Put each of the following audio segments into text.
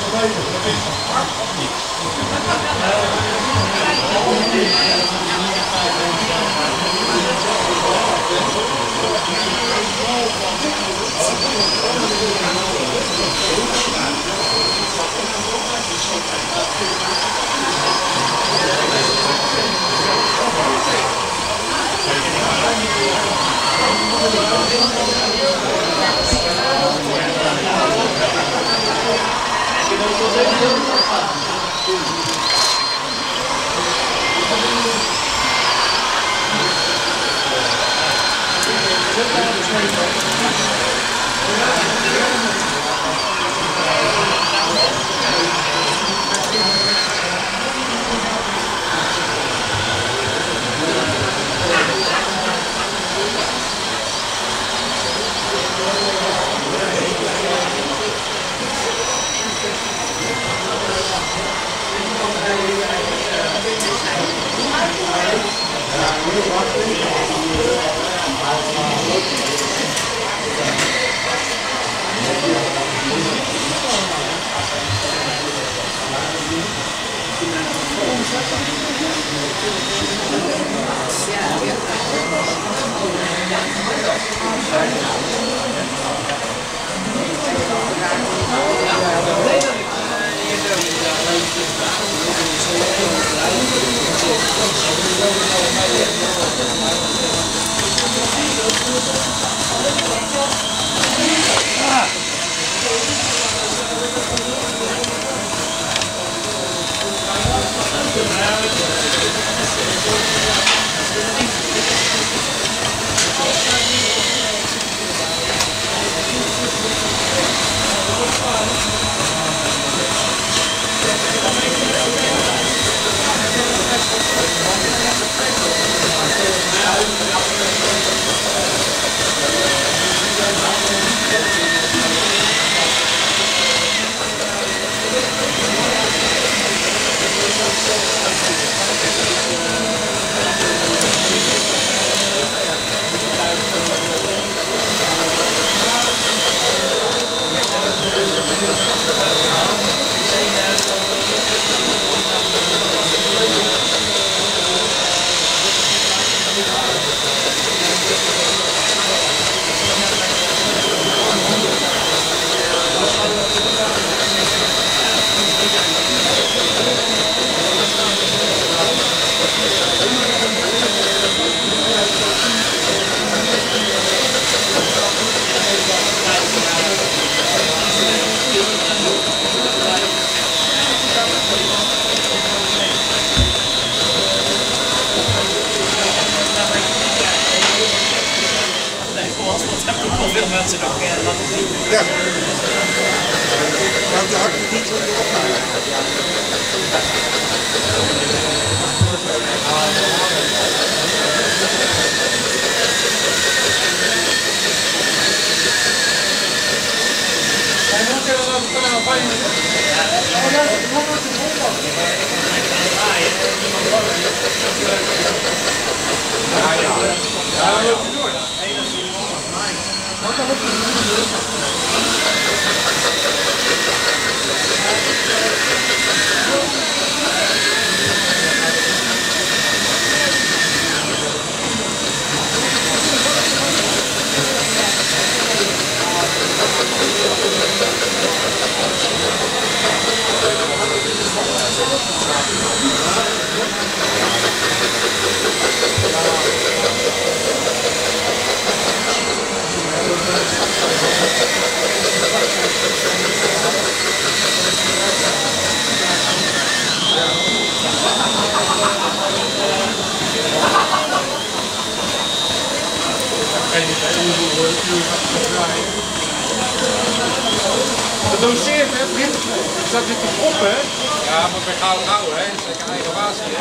Veel mensen nog laten zien. Ja. Nou, de hartje niet zo opnemen. Gedoseerd, hè, vriend? Zat dit op, hè? Ja, maar bij gauw, hè? Dat is lekker eigen waas, hè?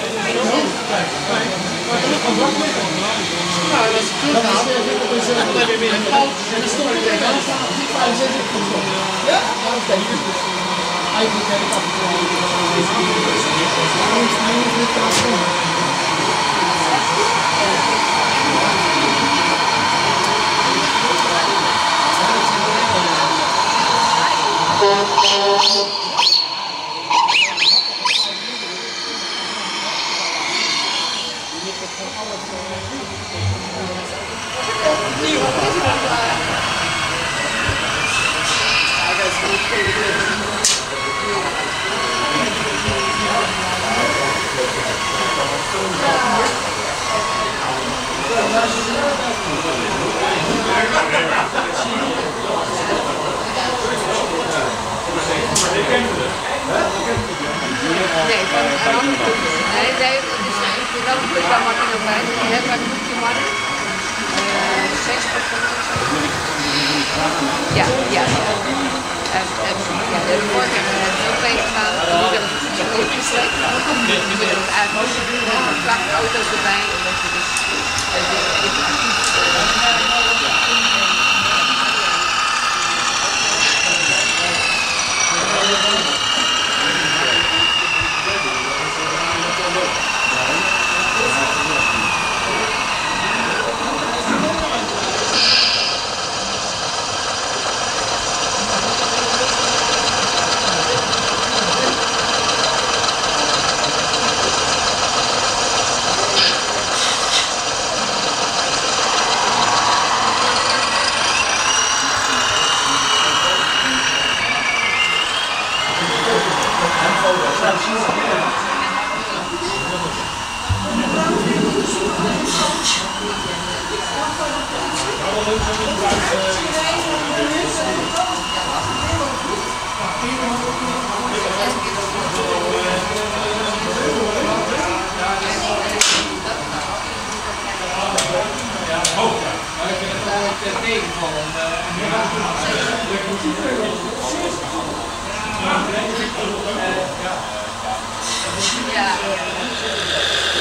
Nou, dat is goed. Dan heb je weer een fout en dan stond ik tegenaan staan. En zet ik hem zo. Ja? Oké. Eigenlijk heb ik af en toe Nee, van een andere groep. Nee, nee, dat is dan Martin ook bij. Die hebben een groepje mannen. 6 of zo. Ja, ja. En ja, de vorige hebben we ook meegegaan. Die willen het zo goed geslecht. Die willen het eigenlijk ook vrachtauto's erbij. Omdat je dus ja.